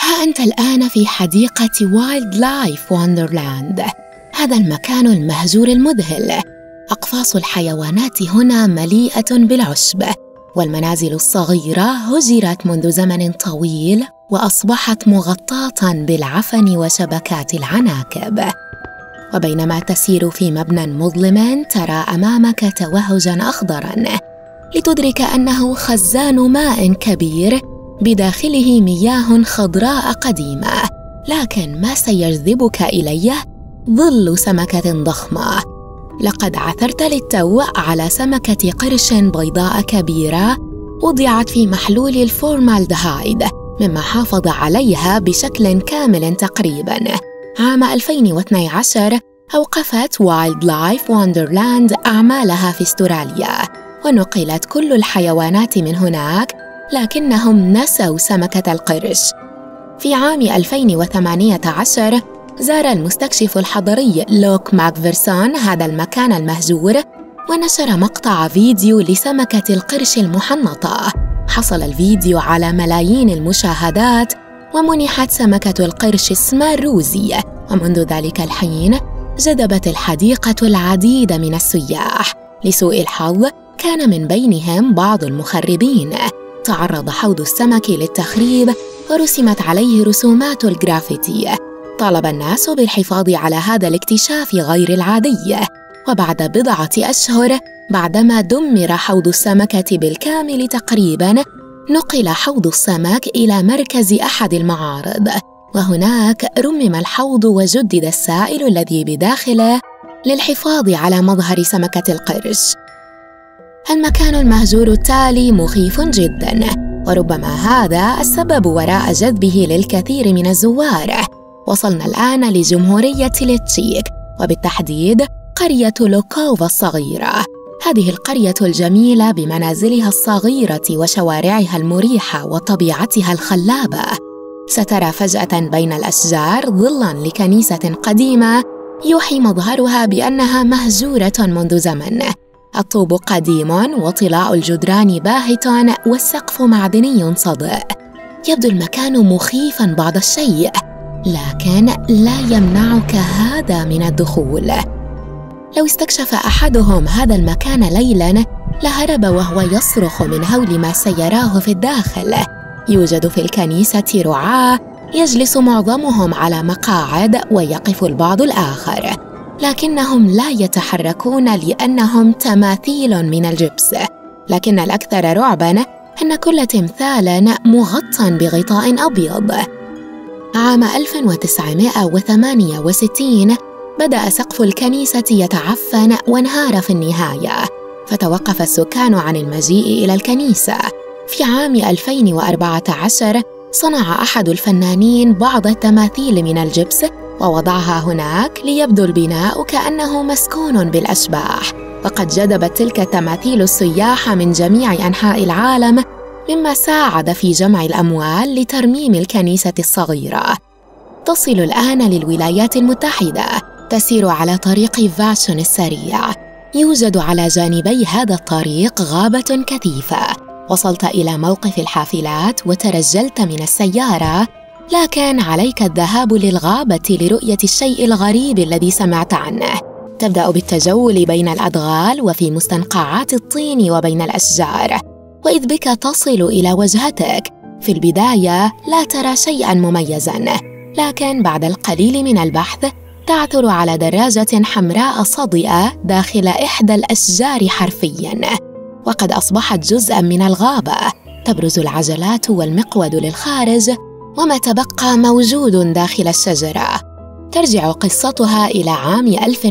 ها أنت الآن في حديقة وايلد لايف وندرلاند. هذا المكان المهجور المذهل. أقفاص الحيوانات هنا مليئة بالعشب، والمنازل الصغيرة هجرت منذ زمن طويل وأصبحت مغطاة بالعفن وشبكات العناكب. وبينما تسير في مبنى مظلم ترى أمامك توهجاً أخضراً، لتدرك أنه خزان ماء كبير بداخله مياه خضراء قديمة، لكن ما سيجذبك إليه ظل سمكة ضخمة. لقد عثرت للتو على سمكة قرش بيضاء كبيرة وضعت في محلول الفورمالدهايد، مما حافظ عليها بشكل كامل تقريباً. عام 2012 أوقفت وايلد لايف وندرلاند أعمالها في أستراليا، ونقلت كل الحيوانات من هناك، لكنهم نسوا سمكة القرش. في عام 2018 زار المستكشف الحضري لوك ماكفيرسون هذا المكان المهجور، ونشر مقطع فيديو لسمكة القرش المحنطة. حصل الفيديو على ملايين المشاهدات، ومنحت سمكة القرش اسمها روزي، ومنذ ذلك الحين جذبت الحديقة العديد من السياح. لسوء الحظ كان من بينهم بعض المخربين. تعرض حوض السمك للتخريب ورسمت عليه رسومات الجرافيتي. طالب الناس بالحفاظ على هذا الاكتشاف غير العادي. وبعد بضعة أشهر بعدما دمر حوض السمكة بالكامل تقريباً، نقل حوض السمك إلى مركز أحد المعارض، وهناك رمم الحوض وجدد السائل الذي بداخله للحفاظ على مظهر سمكة القرش. المكان المهجور التالي مخيف جداً، وربما هذا السبب وراء جذبه للكثير من الزوار. وصلنا الآن لجمهورية التشيك، وبالتحديد قرية لوكوفا الصغيرة. هذه القرية الجميلة بمنازلها الصغيرة وشوارعها المريحة وطبيعتها الخلابة. سترى فجأة بين الأشجار ظلاً لكنيسة قديمة يوحي مظهرها بأنها مهجورة منذ زمن. الطوب قديم وطلاء الجدران باهت والسقف معدني صدئ. يبدو المكان مخيفاً بعض الشيء، لكن لا يمنعك هذا من الدخول. لو استكشف أحدهم هذا المكان ليلاً لهرب وهو يصرخ من هول ما سيراه في الداخل. يوجد في الكنيسة رعاة يجلس معظمهم على مقاعد، ويقف البعض الآخر، لكنهم لا يتحركون لأنهم تماثيل من الجبس. لكن الأكثر رعباً أن كل تمثال مغطى بغطاء أبيض. عام 1968 بدأ سقف الكنيسة يتعفن وانهار في النهاية، فتوقف السكان عن المجيء إلى الكنيسة. في عام 2014 صنع أحد الفنانين بعض التماثيل من الجبس ووضعها هناك ليبدو البناء كأنه مسكون بالأشباح، وقد جذبت تلك التماثيل السياح من جميع أنحاء العالم، مما ساعد في جمع الأموال لترميم الكنيسة الصغيرة. تصل الآن للولايات المتحدة، تسير على طريق فاشون السريع. يوجد على جانبي هذا الطريق غابة كثيفة. وصلت إلى موقف الحافلات وترجلت من السيارة، لكن عليك الذهاب للغابة لرؤية الشيء الغريب الذي سمعت عنه. تبدأ بالتجول بين الأدغال وفي مستنقعات الطين وبين الأشجار، وإذ بك تصل إلى وجهتك. في البداية لا ترى شيئاً مميزاً، لكن بعد القليل من البحث تعثر على دراجة حمراء صدئة داخل إحدى الأشجار حرفياً، وقد أصبحت جزءاً من الغابة. تبرز العجلات والمقود للخارج، وما تبقى موجود داخل الشجرة. ترجع قصتها إلى عام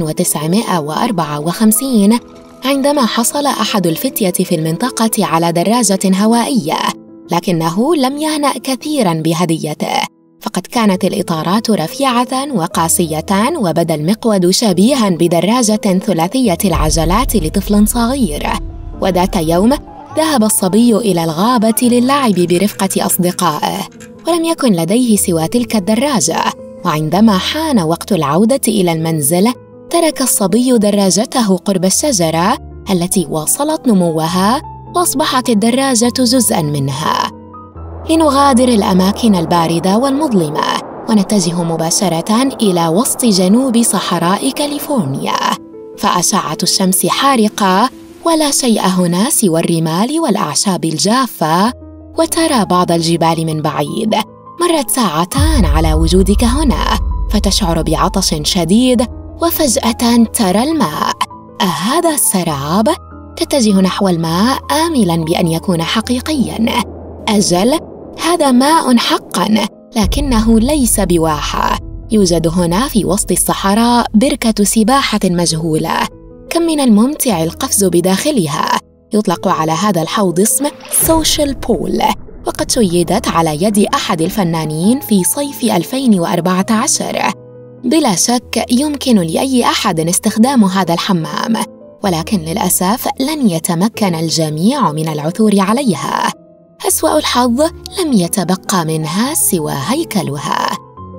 1954 عندما حصل أحد الفتية في المنطقة على دراجة هوائية، لكنه لم يهنأ كثيراً بهديته، فقد كانت الإطارات رفيعة وقاسية، وبدا المقود شبيهاً بدراجة ثلاثية العجلات لطفل صغير. وذات يوم ذهب الصبي إلى الغابة للعب برفقة أصدقائه، ولم يكن لديه سوى تلك الدراجة. وعندما حان وقت العودة إلى المنزل ترك الصبي دراجته قرب الشجرة التي واصلت نموها، وأصبحت الدراجة جزءاً منها. لنغادر الأماكن الباردة والمظلمة ونتجه مباشرة إلى وسط جنوب صحراء كاليفورنيا. فأشعة الشمس حارقة ولا شيء هنا سوى الرمال والأعشاب الجافة، وترى بعض الجبال من بعيد. مرت ساعتان على وجودك هنا، فتشعر بعطش شديد وفجأة ترى الماء. أهذا السراب؟ تتجه نحو الماء آملاً بأن يكون حقيقياً. أجل، هذا ماء حقاً، لكنه ليس بواحة. يوجد هنا في وسط الصحراء بركة سباحة مجهولة. كم من الممتع القفز بداخلها. يطلق على هذا الحوض اسم سوشيال بول، وقد شيدت على يد أحد الفنانين في صيف 2014. بلا شك يمكن لأي أحد استخدام هذا الحمام، ولكن للأسف لن يتمكن الجميع من العثور عليها. أسوأ الحظ لم يتبقى منها سوى هيكلها.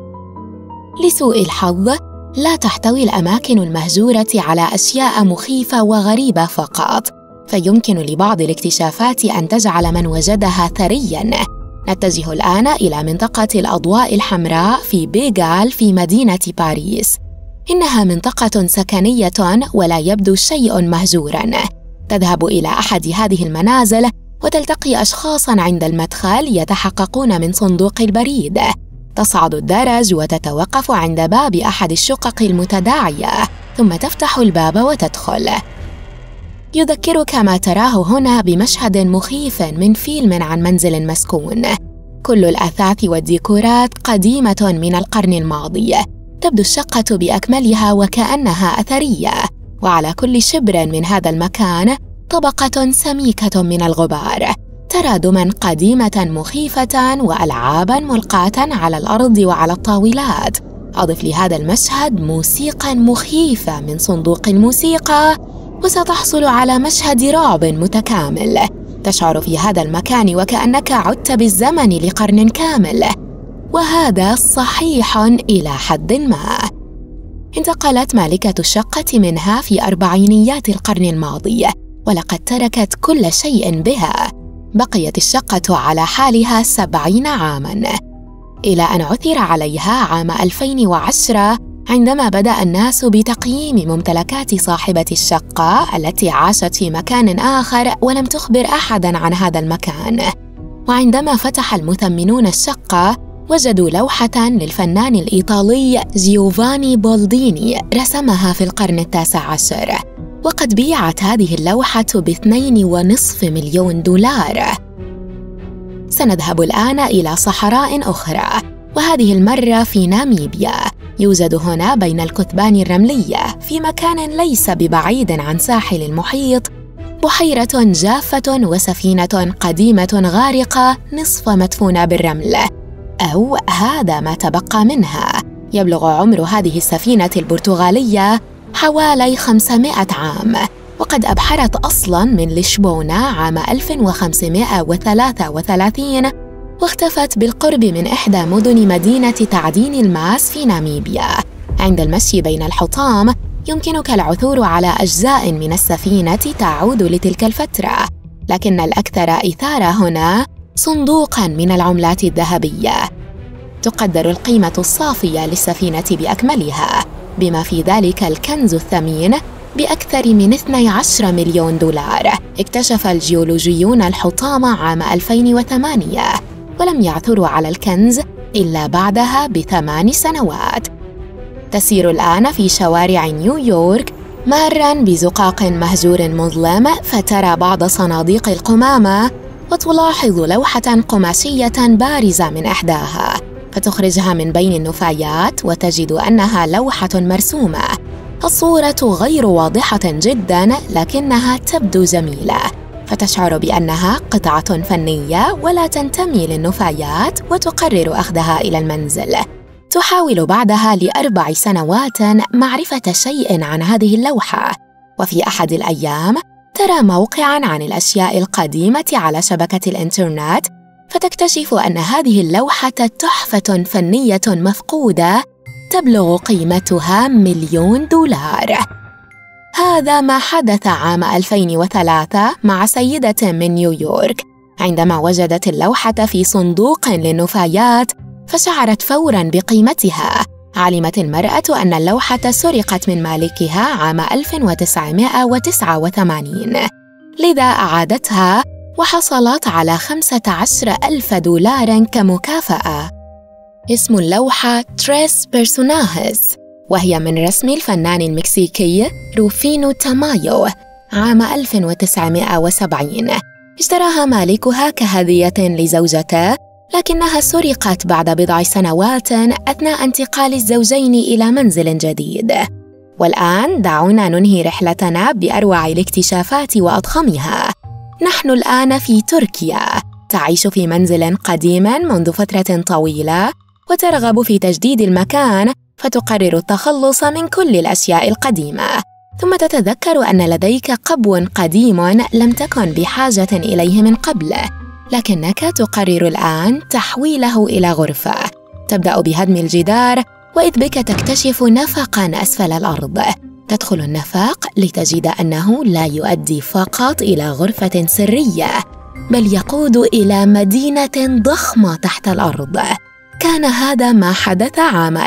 لسوء الحظ لا تحتوي الأماكن المهجورة على أشياء مخيفة وغريبة فقط، فيمكن لبعض الاكتشافات أن تجعل من وجدها ثرياً. نتجه الآن إلى منطقة الأضواء الحمراء في بيغال في مدينة باريس. إنها منطقة سكنية ولا يبدو شيء مهجوراً. تذهب إلى أحد هذه المنازل وتلتقي أشخاصاً عند المدخل يتحققون من صندوق البريد. تصعد الدرج وتتوقف عند باب أحد الشقق المتداعية، ثم تفتح الباب وتدخل. يذكرك ما تراه هنا بمشهد مخيف من فيلم عن منزل مسكون. كل الأثاث والديكورات قديمة من القرن الماضي. تبدو الشقة بأكملها وكأنها أثرية، وعلى كل شبر من هذا المكان طبقة سميكة من الغبار. ترادماً قديمة مخيفة وألعاباً ملقاة على الأرض وعلى الطاولات. أضف لهذا المشهد موسيقى مخيفة من صندوق الموسيقى، وستحصل على مشهد رعب متكامل. تشعر في هذا المكان وكأنك عدت بالزمن لقرن كامل، وهذا صحيح إلى حد ما. انتقلت مالكة الشقة منها في أربعينيات القرن الماضي، ولقد تركت كل شيء بها. بقيت الشقة على حالها 70 عاماً، إلى أن عثر عليها عام 2010 عندما بدأ الناس بتقييم ممتلكات صاحبة الشقة التي عاشت في مكان آخر ولم تخبر أحداً عن هذا المكان. وعندما فتح المثمنون الشقة وجدوا لوحة للفنان الإيطالي جيوفاني بولديني رسمها في القرن ال19، وقد بيعت هذه اللوحة ب2.5 مليون دولار. سنذهب الآن إلى صحراء أخرى، وهذه المرة في ناميبيا. يوجد هنا بين الكثبان الرملية في مكان ليس ببعيد عن ساحل المحيط بحيرة جافة وسفينة قديمة غارقة نصف مدفونة بالرمل، أو هذا ما تبقى منها. يبلغ عمر هذه السفينة البرتغالية حوالي 500 عام، وقد أبحرت أصلاً من لشبونة عام 1533، واختفت بالقرب من إحدى مدن مدينة تعدين الماس في ناميبيا. عند المشي بين الحطام يمكنك العثور على أجزاء من السفينة تعود لتلك الفترة، لكن الأكثر إثارة هنا صندوقاً من العملات الذهبية. تقدر القيمة الصافية للسفينة بأكملها، بما في ذلك الكنز الثمين، بأكثر من 12 مليون دولار. اكتشف الجيولوجيون الحطام عام 2008، ولم يعثروا على الكنز إلا بعدها ب8 سنوات. تسير الآن في شوارع نيويورك ماراً بزقاق مهجور مظلم، فترى بعض صناديق القمامة وتلاحظ لوحة قماشية بارزة من إحداها، فتخرجها من بين النفايات وتجد أنها لوحة مرسومة. الصورة غير واضحة جداً، لكنها تبدو جميلة، فتشعر بأنها قطعة فنية ولا تنتمي للنفايات، وتقرر أخذها إلى المنزل. تحاول بعدها ل4 سنوات معرفة شيء عن هذه اللوحة، وفي أحد الأيام ترى موقعاً عن الأشياء القديمة على شبكة الإنترنت، فتكتشف أن هذه اللوحة تحفة فنية مفقودة تبلغ قيمتها $1 مليون. هذا ما حدث عام 2003 مع سيدة من نيويورك. عندما وجدت اللوحة في صندوق للنفايات فشعرت فوراً بقيمتها. علمت المرأة أن اللوحة سرقت من مالكها عام 1989، لذا أعادتها وحصلت على 15,000 دولار كمكافأة. اسم اللوحة تريس بيرسوناهس، وهي من رسم الفنان المكسيكي روفينو تامايو عام 1970. اشتراها مالكها كهدية لزوجته، لكنها سرقت بعد بضع سنوات أثناء انتقال الزوجين إلى منزل جديد. والآن دعونا ننهي رحلتنا بأروع الاكتشافات وأضخمها. نحن الآن في تركيا، تعيش في منزل قديم منذ فترة طويلة وترغب في تجديد المكان، فتقرر التخلص من كل الأشياء القديمة، ثم تتذكر أن لديك قبو قديم لم تكن بحاجة إليه من قبل، لكنك تقرر الآن تحويله إلى غرفة. تبدأ بهدم الجدار، وإذ بك تكتشف نفقاً أسفل الأرض. تدخل النفق لتجد أنه لا يؤدي فقط إلى غرفة سرية، بل يقود إلى مدينة ضخمة تحت الأرض. كان هذا ما حدث عام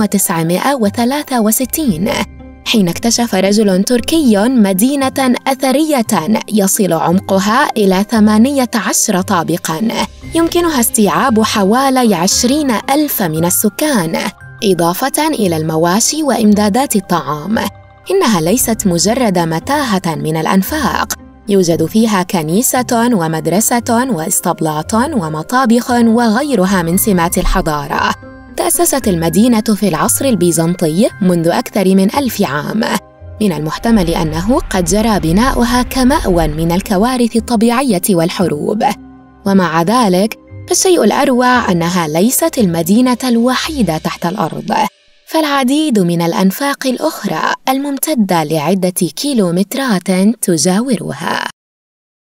1963 حين اكتشف رجل تركي مدينة أثرية يصل عمقها إلى 18 طابقاً، يمكنها استيعاب حوالي 20,000 من السكان، إضافة إلى المواشي وإمدادات الطعام. إنها ليست مجرد متاهة من الأنفاق، يوجد فيها كنيسة ومدرسة وإسطبلات ومطابخ وغيرها من سمات الحضارة. تأسست المدينة في العصر البيزنطي منذ أكثر من 1000 عام. من المحتمل أنه قد جرى بناؤها كمأوى من الكوارث الطبيعية والحروب. ومع ذلك، فالشيء الأروع أنها ليست المدينة الوحيدة تحت الأرض، فالعديد من الأنفاق الأخرى الممتدة لعدة كيلومترات تجاورها.